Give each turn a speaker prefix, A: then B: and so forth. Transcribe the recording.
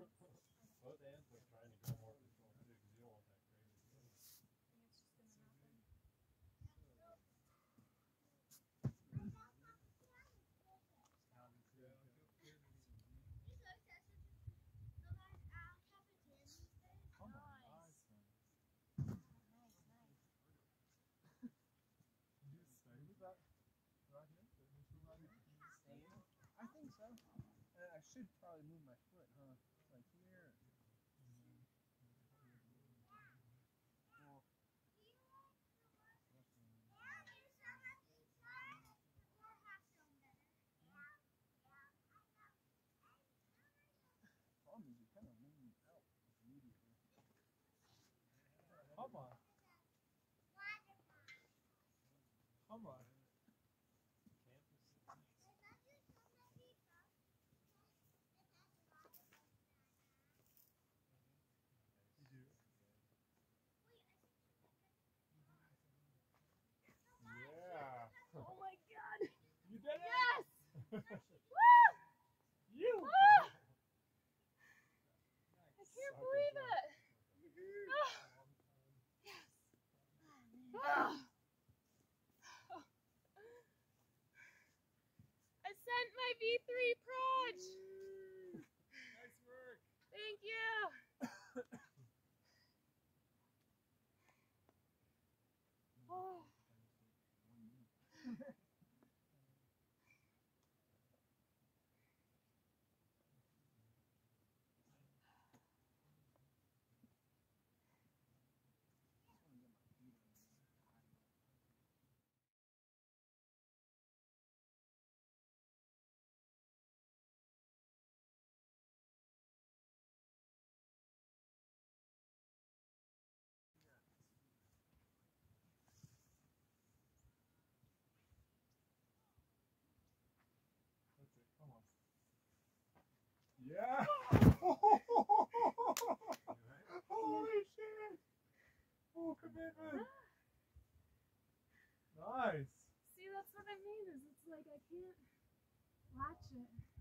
A: Both ends are trying to go more control too, because you don't want that crazy.
B: I think it's just gonna happen.
C: I think so. I should probably move my foot, huh? Like here. Problem is you kind of lean out immediately.
A: Come on. Come on. Yeah.
B: Oh my god!
A: You did it?
B: Yes!
A: Woo!
B: You!
A: Oh!
B: I can't believe it! Oh. Yes! Oh. I sent my V3 proj!
A: Nice work!
B: Thank you! Oh.
A: That's it, come on. Yeah! Holy shit! Full commitment! Nice!
B: See, that's what I mean, is it's like I can't watch it.